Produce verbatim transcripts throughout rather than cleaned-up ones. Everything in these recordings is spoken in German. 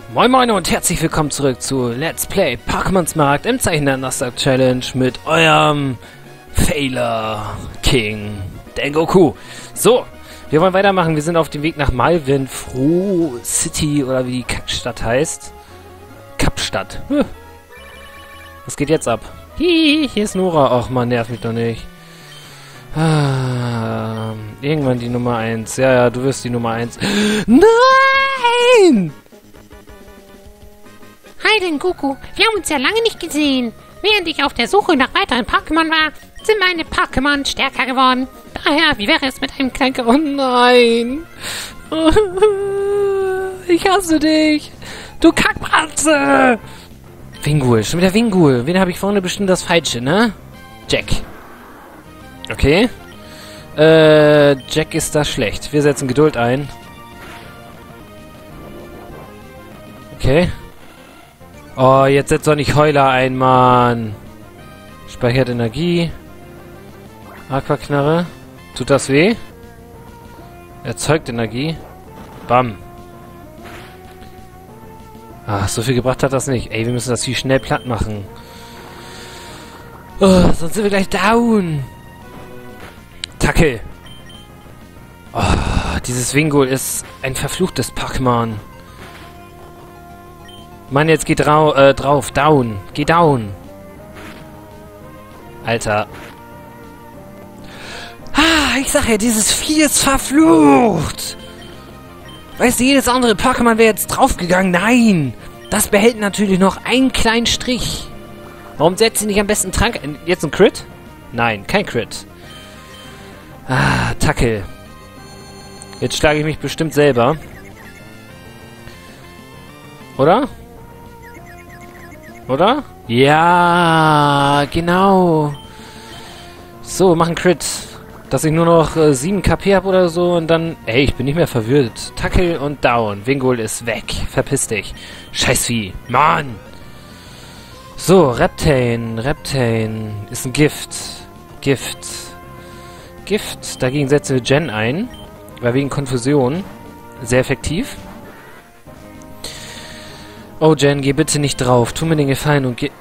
Moin Moin und herzlich willkommen zurück zu Let's Play Pokémons Markt im Zeichen der Nasdaq Challenge mit eurem Failer King Dengoku. So, wir wollen weitermachen. Wir sind auf dem Weg nach Malvenfroh City oder wie die Kackstadt heißt. Kapstadt. Hm. Was geht jetzt ab? Hihi, hier ist Nora. Och man, nerv mich doch nicht. Ah, irgendwann die Nummer eins. Ja, ja, du wirst die Nummer eins. Nein! Hi Dengoku, wir haben uns ja lange nicht gesehen. Während ich auf der Suche nach weiteren Pokémon war, sind meine Pokémon stärker geworden. Daher, wie wäre es mit einem kleinen... Oh nein! Ich hasse dich! Du Kackbratze! Wingull, schon wieder Wingull. Wen habe ich vorne? Bestimmt das Falsche, ne? Jack. Okay. Äh, Jack ist da schlecht. Wir setzen Geduld ein. Okay. Oh, jetzt setzt doch nicht Heuler ein, Mann. Speichert Energie. Aquaknarre. Tut das weh? Erzeugt Energie. Bam. Ach, so viel gebracht hat das nicht. Ey, wir müssen das viel schnell platt machen. Oh, sonst sind wir gleich down. Tackle. Oh, dieses Wingull ist ein verfluchtes Pokémon. Mann, jetzt geht drau äh, drauf. Down. Geh down. Alter. Ah, ich sag ja, dieses Vieh ist verflucht. Weißt du, jedes andere Pokémon wäre jetzt draufgegangen. Nein. Das behält natürlich noch einen kleinen Strich. Warum setzt sie nicht am besten Trank... Jetzt ein Crit? Nein, kein Crit. Ah, Tackle. Jetzt schlage ich mich bestimmt selber. Oder? Oder? Ja, genau. So, mach einen Crit. Dass ich nur noch äh, sieben K P habe oder so und dann... Ey, ich bin nicht mehr verwirrt. Tackle und down. Wingull ist weg. Verpiss dich. Scheißvieh. Mann. So, Reptane. Reptane ist ein Gift. Gift. Gift. Dagegen setzen wir Gen ein. Weil wegen Konfusion. Sehr effektiv. Oh, Jen, geh bitte nicht drauf. Tu mir den Gefallen und geh...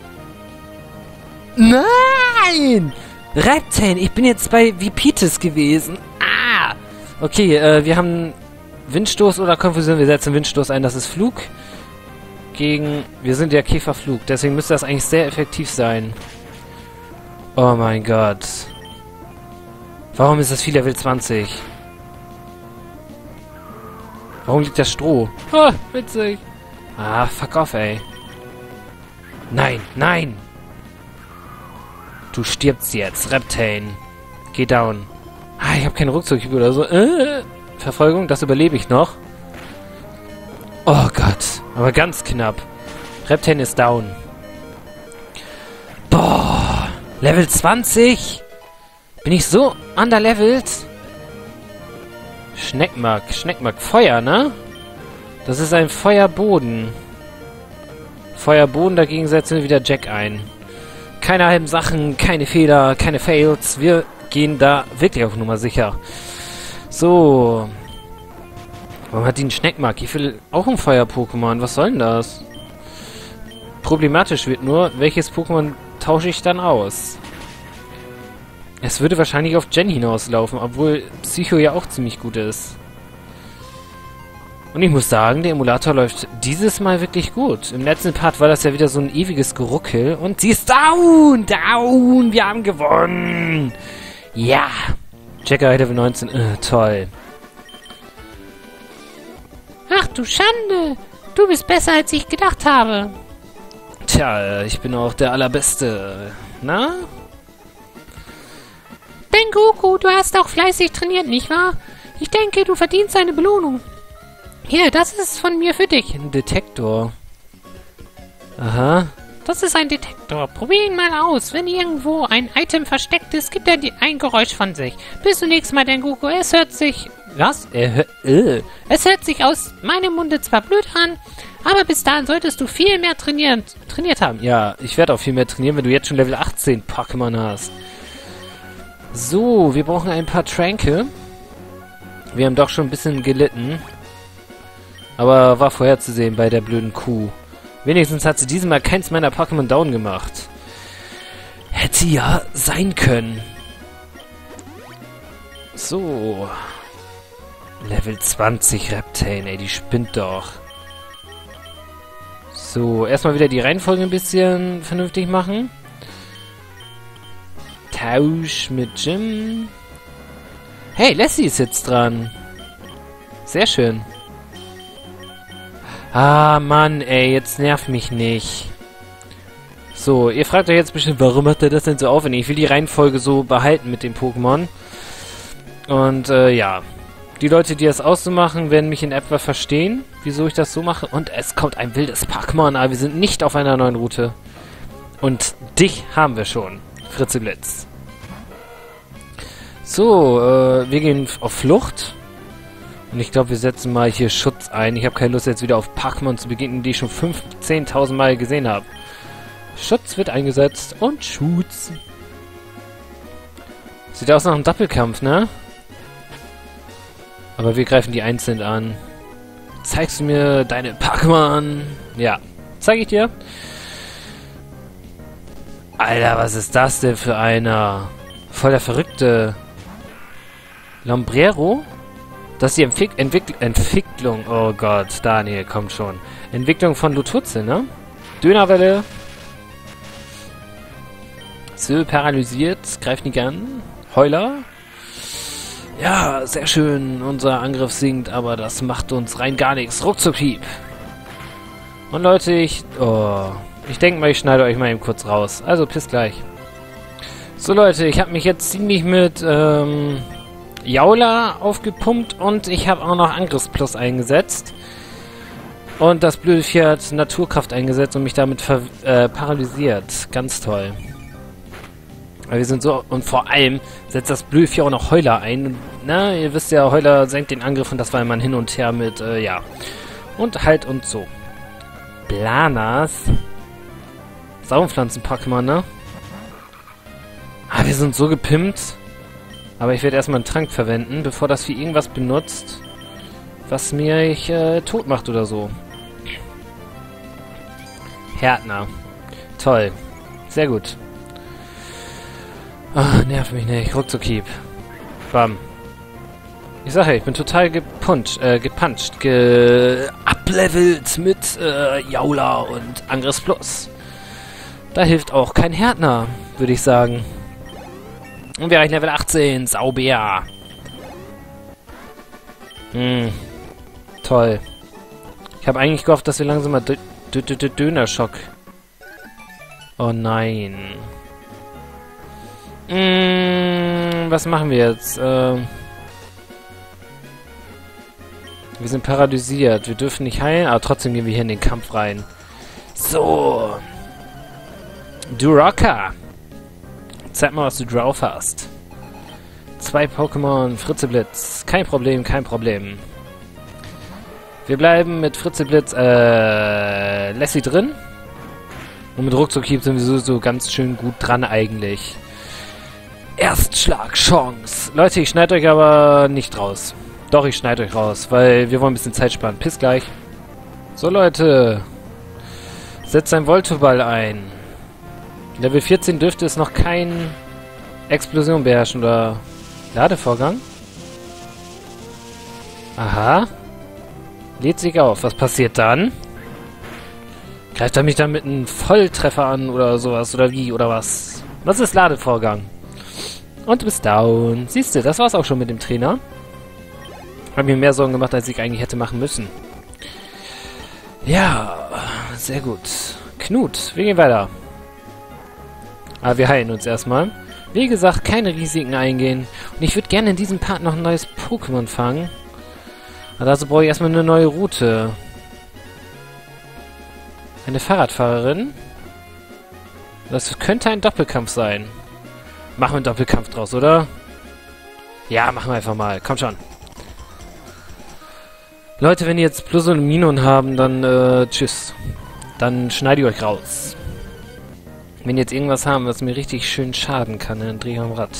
Nein! Reptane, ich bin jetzt bei Vipitis gewesen. Ah! Okay, äh, wir haben Windstoß oder Konfusion. Wir setzen Windstoß ein. Das ist Flug. Gegen... Wir sind ja Käferflug. Deswegen müsste das eigentlich sehr effektiv sein. Oh mein Gott. Warum ist das Vieh Level zwanzig? Warum liegt das Stroh? Ah, witzig. Ah, fuck off, ey. Nein, nein! Du stirbst jetzt, Reptane. Geh down. Ah, ich habe keinen Ruckzuck oder so. Äh, Verfolgung, das überlebe ich noch. Oh Gott, aber ganz knapp. Reptane ist down. Boah, Level zwanzig? Bin ich so underlevelt? Schneckmark, Schneckmark, Feuer, ne? Das ist ein Feuerboden. Feuerboden, dagegen setzen wir wieder Jack ein. Keine halben Sachen, keine Fehler, keine Fails. Wir gehen da wirklich auf Nummer sicher. So. Warum hat die einen Schneckmark? Ich will auch ein Feuer-Pokémon. Was soll denn das? Problematisch wird nur, welches Pokémon tausche ich dann aus? Es würde wahrscheinlich auf Gen hinauslaufen, obwohl Psycho ja auch ziemlich gut ist. Und ich muss sagen, der Emulator läuft dieses Mal wirklich gut. Im letzten Part war das ja wieder so ein ewiges Geruckel. Und sie ist down! Down! Wir haben gewonnen! Ja! Jacker Level neunzehn. Äh, toll. Ach du Schande! Du bist besser, als ich gedacht habe. Tja, ich bin auch der Allerbeste. Na? Dengoku, du hast auch fleißig trainiert, nicht wahr? Ich denke, du verdienst eine Belohnung. Hier, das ist von mir für dich. Ein Detektor. Aha. Das ist ein Detektor. Probier ihn mal aus. Wenn irgendwo ein Item versteckt ist, gibt er dir ein Geräusch von sich. Bis zum nächsten Mal, Dengoku. Es hört sich... Was? Er äh. Es hört sich aus meinem Munde zwar blöd an, aber bis dahin solltest du viel mehr trainieren, trainiert haben. Ja, ich werde auch viel mehr trainieren, wenn du jetzt schon Level achtzehn Pokémon hast. So, wir brauchen ein paar Tränke. Wir haben doch schon ein bisschen gelitten. Aber war vorherzusehen bei der blöden Kuh. Wenigstens hat sie diesmal keins meiner Pokémon down gemacht. Hätte ja sein können. So. Level zwanzig Reptane, ey, die spinnt doch. So, erstmal wieder die Reihenfolge ein bisschen vernünftig machen. Tausch mit Jim. Hey, Lassie ist jetzt dran. Sehr schön. Ah, Mann, ey, jetzt nervt mich nicht. So, ihr fragt euch jetzt bestimmt, warum macht er das denn so aufwendig? Ich will die Reihenfolge so behalten mit dem Pokémon. Und, äh, ja. Die Leute, die das auszumachen, werden mich in etwa verstehen, wieso ich das so mache. Und es kommt ein wildes Pokémon, aber wir sind nicht auf einer neuen Route. Und dich haben wir schon, Fritzeblitz. So, äh, wir gehen auf Flucht. Und ich glaube, wir setzen mal hier Schutz ein. Ich habe keine Lust, jetzt wieder auf Pokémon zu beginnen, die ich schon fünfzehntausend Mal gesehen habe. Schutz wird eingesetzt und Schutz. Sieht aus nach einem Doppelkampf, ne? Aber wir greifen die einzeln an. Zeigst du mir deine Pokémon? Ja, zeige ich dir. Alter, was ist das denn für einer? Voll der verrückte Lombrero? Das ist die Entwick Entwick Entwicklung. Oh Gott, Daniel, kommt schon. Entwicklung von Lututze, ne? Dönerwelle. So, paralysiert. Greift nicht an. Heuler. Ja, sehr schön. Unser Angriff sinkt, aber das macht uns rein gar nichts. Ruckzuck-Hieb. Und Leute, ich... Oh... Ich denke mal, ich schneide euch mal eben kurz raus. Also, bis gleich. So, Leute, ich habe mich jetzt ziemlich mit, ähm... Jaula aufgepumpt und ich habe auch noch Angriffsplus eingesetzt. Und das blöde Vieh hat Naturkraft eingesetzt und mich damit ver äh, paralysiert. Ganz toll. Aber wir sind so... Und vor allem setzt das blöde Vieh auch noch Heuler ein. Und, na, ihr wisst ja, Heuler senkt den Angriff und das war immer ein Hin und Her mit, äh, ja. Und halt und so. Blanas. Saumpflanzen-Pokémon, ne? Ah, wir sind so gepimpt. Aber ich werde erstmal einen Trank verwenden, bevor das Vieh irgendwas benutzt, was mich äh, tot macht oder so. Härtner. Toll. Sehr gut. Ah, nerv mich nicht. Ruckzuck-Hieb. Bam. Ich sage ja, ich bin total gepuncht, äh, gepuncht, ge uplevelt mit äh, Jaula und Angriffsplus. Da hilft auch kein Härtner, würde ich sagen. Und wir erreichen Level achtzehn. Saubär. Hm. Toll. Ich habe eigentlich gehofft, dass wir langsam mal Dönerschock. Oh nein. Hm, was machen wir jetzt? Ähm... Wir sind paralysiert. Wir dürfen nicht heilen, aber trotzdem gehen wir hier in den Kampf rein. So. Du Rocker. Zeig mal, was du drauf hast. Zwei Pokémon, Fritzeblitz. Kein Problem, kein Problem. Wir bleiben mit Fritzeblitz, äh, Lassie drin. Und mit Ruckzuck-Hieb sind wir so, so ganz schön gut dran eigentlich. Erstschlag, Chance. Leute, ich schneide euch aber nicht raus. Doch, ich schneide euch raus, weil wir wollen ein bisschen Zeit sparen. Bis gleich. So, Leute. Setzt ein Voltoball ein. Level vierzehn dürfte es noch kein Explosion beherrschen oder Ladevorgang. Aha. Lädt sich auf. Was passiert dann? Greift er mich dann mit einem Volltreffer an oder sowas? Oder wie? Oder was? Was ist Ladevorgang? Und du bist down. Siehst du, das war's auch schon mit dem Trainer. Hab mir mehr Sorgen gemacht, als ich eigentlich hätte machen müssen. Ja, sehr gut. Knut, wir gehen weiter. Aber wir heilen uns erstmal. Wie gesagt, keine Risiken eingehen. Und ich würde gerne in diesem Part noch ein neues Pokémon fangen. Aber dazu brauche ich erstmal eine neue Route. Eine Fahrradfahrerin. Das könnte ein Doppelkampf sein. Machen wir einen Doppelkampf draus, oder? Ja, machen wir einfach mal. Komm schon. Leute, wenn ihr jetzt Plus und Minus haben, dann äh, tschüss. Dann schneide ich euch raus. Wenn ihr jetzt irgendwas haben, was mir richtig schön schaden kann, dann drehe ich am Rad.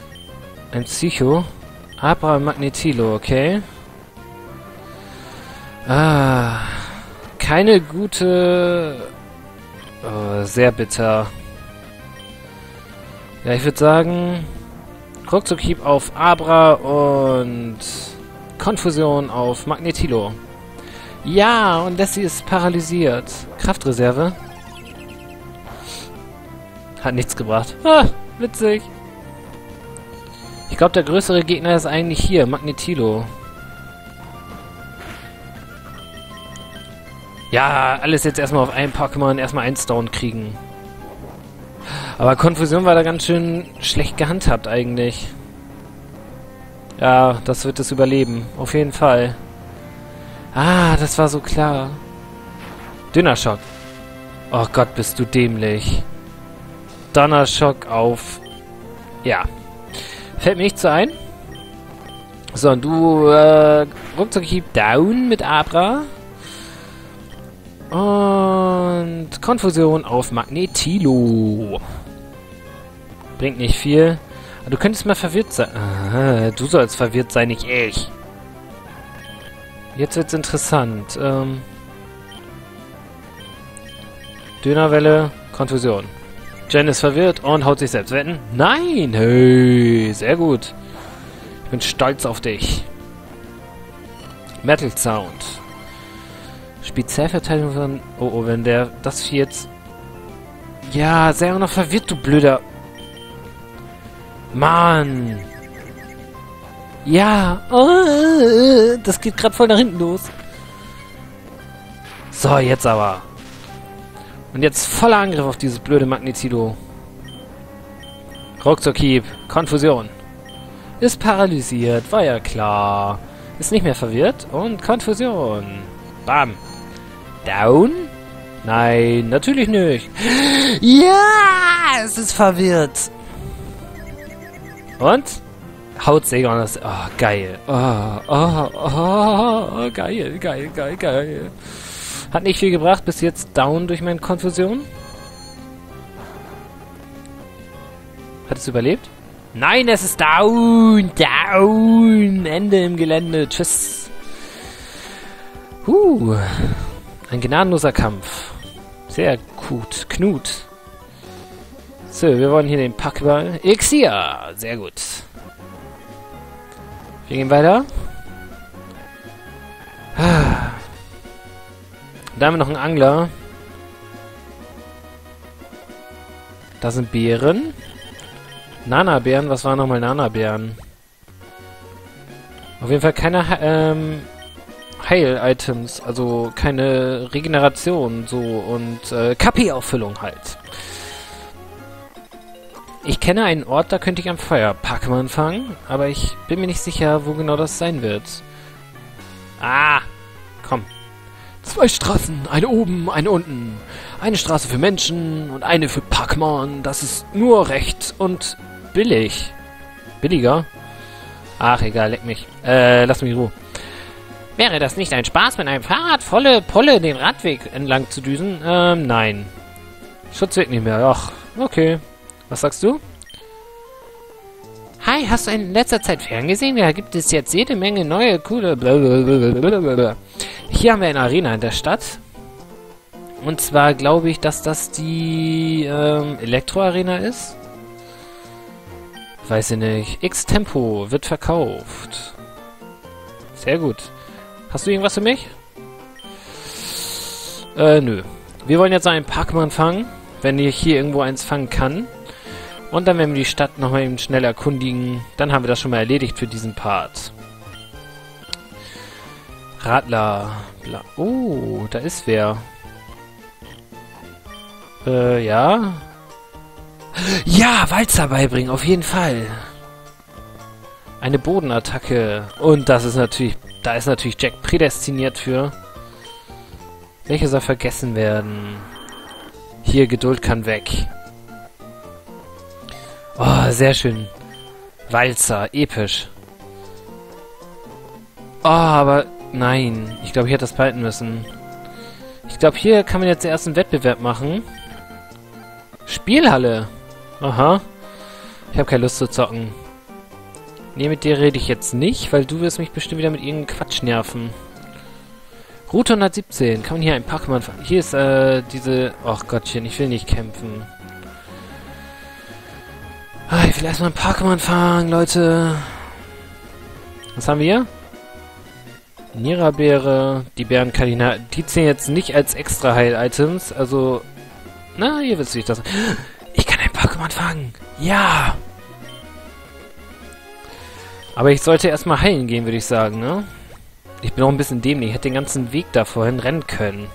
Ein Psycho. Abra Magnetilo, okay. Ah, keine gute... Oh, sehr bitter. Ja, ich würde sagen... Ruckzuck-Hieb auf Abra und... Konfusion auf Magnetilo. Ja, und Lassie ist paralysiert. Kraftreserve. Hat nichts gebracht. Ah, witzig. Ich glaube, der größere Gegner ist eigentlich hier, Magnetilo. Ja, alles jetzt erstmal auf einen Pokémon, erstmal einen Stone kriegen. Aber Konfusion war da ganz schön schlecht gehandhabt eigentlich. Ja, das wird es überleben. Auf jeden Fall. Ah, das war so klar. Dünnerschock. Oh Gott, bist du dämlich. Donnerschock auf... Ja. Fällt mir nicht so ein. So, und du, äh, Ruckzuck-Hieb down mit Abra. Und Konfusion auf Magnetilo. Bringt nicht viel. Aber du könntest mal verwirrt sein. Ah, du sollst verwirrt sein, nicht ich. Jetzt wird's interessant. Ähm, Dönerwelle, Konfusion. Jen ist verwirrt und haut sich selbst. Wetten? Nein! Hey, sehr gut. Ich bin stolz auf dich. Metal Sound. Spezialverteidigung von... Oh, oh, wenn der... Das hier jetzt... Ja, sei auch noch verwirrt, du blöder... Mann! Ja! Oh, das geht gerade voll nach hinten los. So, jetzt aber. Und jetzt voller Angriff auf dieses blöde Magnetilo. Ruckzuck-Hieb. Konfusion. Ist paralysiert. War ja klar. Ist nicht mehr verwirrt. Und Konfusion. Bam. Down? Nein, natürlich nicht. Ja, es ist verwirrt. Und? Haut Segon das... Oh, geil. Oh, oh, oh, oh, geil, geil, geil, geil. Hat nicht viel gebracht, bis jetzt down durch meine Konfusion. Hat es überlebt? Nein, es ist down, down. Ende im Gelände. Tschüss. Uh, ein gnadenloser Kampf. Sehr gut. Knut. So, wir wollen hier den Packball. Elixir. Sehr gut. Wir gehen weiter. Da haben wir noch einen Angler. Da sind Beeren. Nana-Beeren. Was waren nochmal Nana-Beeren? Auf jeden Fall keine ähm, Heil-Items. Also keine Regeneration. So und äh, K P-Auffüllung halt. Ich kenne einen Ort, da könnte ich am Feuer Pokémon fangen. Aber ich bin mir nicht sicher, wo genau das sein wird. Ah! Komm. Zwei Straßen, eine oben, eine unten. Eine Straße für Menschen und eine für Pokémon. Das ist nur recht und billig. Billiger? Ach, egal, leck mich. Äh, lass mich in Ruhe. Wäre das nicht ein Spaß, mit einem Fahrrad volle Polle den Radweg entlang zu düsen? Ähm, nein. Schutzweg nicht mehr. Ach, okay. Was sagst du? Hi, hast du in letzter Zeit ferngesehen? Da gibt es jetzt jede Menge neue, coole... Blablabla. Hier haben wir eine Arena in der Stadt. Und zwar glaube ich, dass das die ähm, Elektro-Arena ist. Weiß ich nicht. X-Tempo wird verkauft. Sehr gut. Hast du irgendwas für mich? Äh, nö. Wir wollen jetzt einen Pokémon fangen, wenn ich hier irgendwo eins fangen kann. Und dann werden wir die Stadt nochmal eben schnell erkundigen. Dann haben wir das schon mal erledigt für diesen Part. Radler. Bla oh, da ist wer. Äh, ja. Ja, Walzer beibringen, auf jeden Fall. Eine Bodenattacke. Und das ist natürlich... Da ist natürlich Jack prädestiniert für. Welche soll vergessen werden? Hier, Geduld kann weg. Oh, sehr schön. Walzer, episch. Oh, aber... Nein, ich glaube, ich hätte das behalten müssen. Ich glaube, hier kann man jetzt den ersten Wettbewerb machen. Spielhalle. Aha. Ich habe keine Lust zu zocken. Nee, mit dir rede ich jetzt nicht, weil du wirst mich bestimmt wieder mit irgendeinem Quatsch nerven. Route hundertsiebzehn. Kann man hier ein Pokémon fangen? Hier ist, äh, diese... Ach Gottchen, ich will nicht kämpfen. Ah, ich will erstmal ein Pokémon fangen, Leute. Was haben wir? Nira-Beere. Die Bärenkardinal. Die zählen jetzt nicht als extra Heil-Items. Also... Na, ihr wisst, wie ich das... Ich kann ein Pokémon fangen. Ja! Aber ich sollte erstmal heilen gehen, würde ich sagen, ne? Ich bin auch ein bisschen dämlich. Ich hätte den ganzen Weg da vorhin rennen können.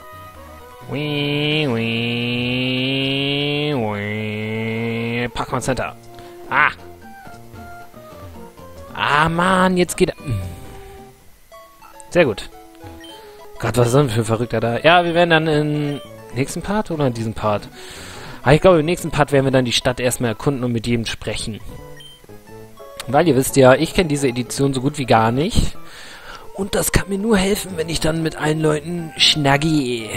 Wii, wii, wii. Pokémon Center. Ah! Ah, Mann, jetzt geht er... Sehr gut. Gott, was ist denn für ein Verrückter da? Ja, wir werden dann im nächsten Part oder in diesem Part? Aber ich glaube, im nächsten Part werden wir dann die Stadt erstmal erkunden und mit jedem sprechen. Weil ihr wisst ja, ich kenne diese Edition so gut wie gar nicht. Und das kann mir nur helfen, wenn ich dann mit allen Leuten schnagge.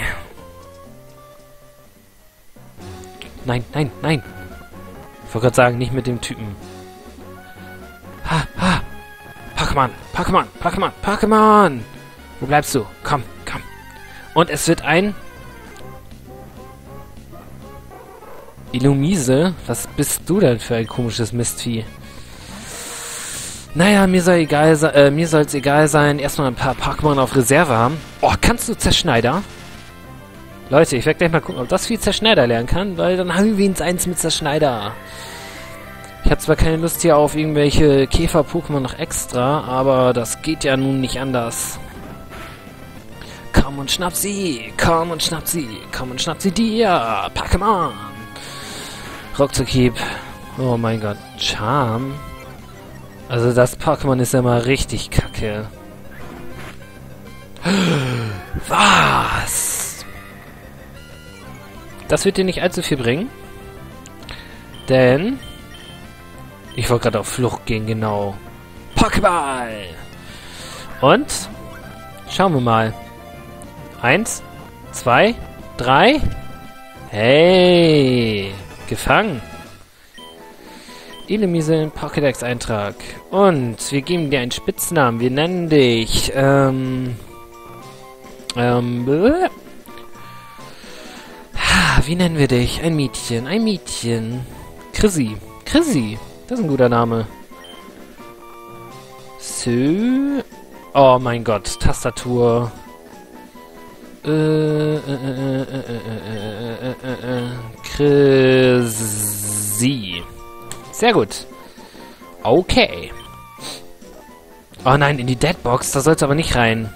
Nein, nein, nein. Ich wollte gerade sagen, nicht mit dem Typen. Ha, ha. Pokémon, Pokémon, Pokémon, Pokémon. Wo bleibst du? Komm, komm. Und es wird ein... Illumise? Was bist du denn für ein komisches Mistvieh? Naja, mir soll egal sein, äh, mir soll es egal sein, erstmal ein paar Pokémon auf Reserve haben. Oh, kannst du Zerschneider? Leute, ich werde gleich mal gucken, ob das viel Zerschneider lernen kann, weil dann haben wir wenigstens eins mit Zerschneider. Ich habe zwar keine Lust hier auf irgendwelche Käfer-Pokémon noch extra, aber das geht ja nun nicht anders. Komm und schnapp sie, komm und schnapp sie, komm und schnapp sie dir, Pokémon. Ruckzuckhieb. Oh mein Gott, Charm. Also das Pokémon ist ja mal richtig kacke. Was? Das wird dir nicht allzu viel bringen. Denn... Ich wollte gerade auf Flucht gehen, genau. Pokéball! Und... Schauen wir mal. Eins, zwei, drei... Hey! Gefangen! Illumise Pokédex-Eintrag. Und wir geben dir einen Spitznamen. Wir nennen dich, ähm... Ähm... Bläh. Wie nennen wir dich? Ein Mädchen, ein Mädchen. Chrissy. Chrissy. Das ist ein guter Name. So. Oh mein Gott. Tastatur. Äh, äh, äh, äh, äh, äh, äh, äh. Chrissy. Sehr gut. Okay. Oh nein, in die Deadbox. Da soll's aber nicht rein.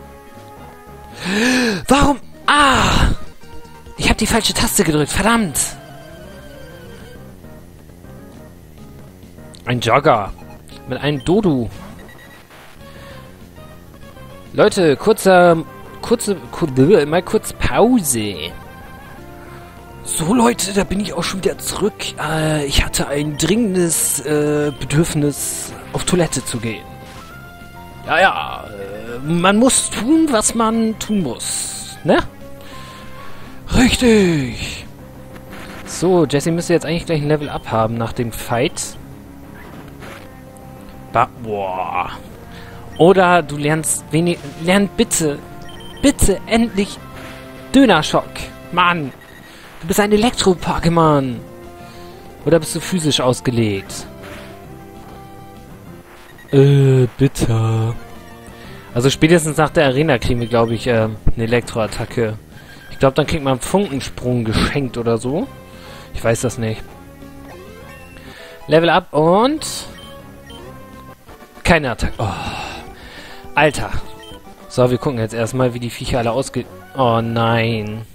Warum? Ah! Ich habe die falsche Taste gedrückt. Verdammt. Ein Jogger. Mit einem Dodu. Leute, kurzer... Kurze... Kur, mal kurz Pause. So, Leute, da bin ich auch schon wieder zurück. Äh, ich hatte ein dringendes äh, Bedürfnis, auf Toilette zu gehen. Ja, ja, äh, man muss tun, was man tun muss. Ne? Richtig. So, Jessie müsste jetzt eigentlich gleich ein Level Up haben nach dem Fight. Ba boah. Oder du lernst wenig... Lern bitte, bitte endlich Dönerschock. Mann. Du bist ein Elektro-Pokémon. Oder bist du physisch ausgelegt? Äh, bitte. Also spätestens nach der Arena kriegen wir, glaube ich, äh, eine Elektroattacke. Ich glaube, dann kriegt man einen Funkensprung geschenkt oder so. Ich weiß das nicht. Level up und... Keine Attacke. Oh. Alter. So, wir gucken jetzt erstmal, wie die Viecher alle ausge... Oh nein.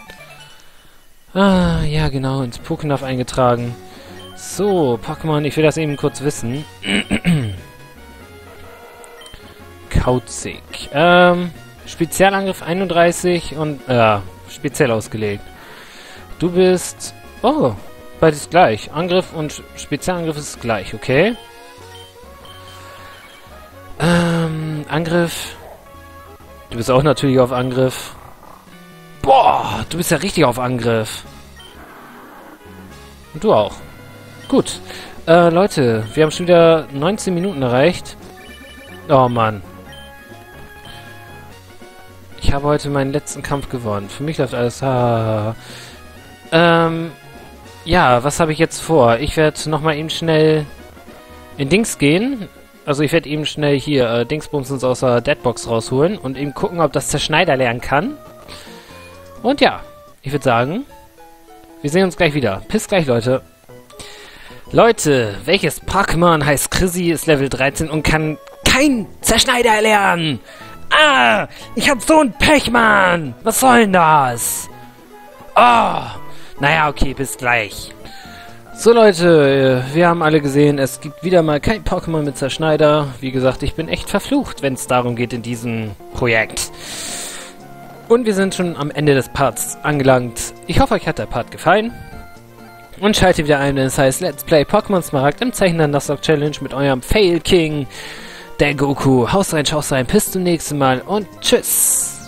Ah, ja genau, ins Pokénaf eingetragen. So, Pokémon, ich will das eben kurz wissen. Kauzig. Ähm, Spezialangriff einunddreißig und, ja, äh, speziell ausgelegt. Du bist, oh, beides gleich. Angriff und Spezialangriff ist gleich, okay. Ähm, Angriff. Du bist auch natürlich auf Angriff. Boah, du bist ja richtig auf Angriff. Und du auch. Gut. Äh, Leute, wir haben schon wieder neunzehn Minuten erreicht. Oh, Mann. ich habe heute meinen letzten Kampf gewonnen. Für mich läuft alles... Ha. Ähm... Ja, was habe ich jetzt vor? Ich werde nochmal eben schnell in Dings gehen. Also ich werde eben schnell hier äh, Dingsbumsens aus der Deadbox rausholen und eben gucken, ob das Zerschneider lernen kann. Und ja, ich würde sagen, wir sehen uns gleich wieder. Bis gleich, Leute. Leute, welches Pokémon heißt Chrissy, ist Level dreizehn und kann kein Zerschneider lernen? Ah, ich hab so ein Pech, Mann. Was soll denn das? Oh, naja, okay, bis gleich. So, Leute, wir haben alle gesehen, es gibt wieder mal kein Pokémon mit Zerschneider. Wie gesagt, ich bin echt verflucht, wenn es darum geht in diesem Projekt. Und wir sind schon am Ende des Parts angelangt. Ich hoffe, euch hat der Part gefallen. Und schaltet wieder ein, wenn es heißt Let's Play Pokémon Smaragd im Zeichen der Nuzlocke Challenge mit eurem Fail King, der Goku. Haus rein, schaus rein, bis zum nächsten Mal und tschüss.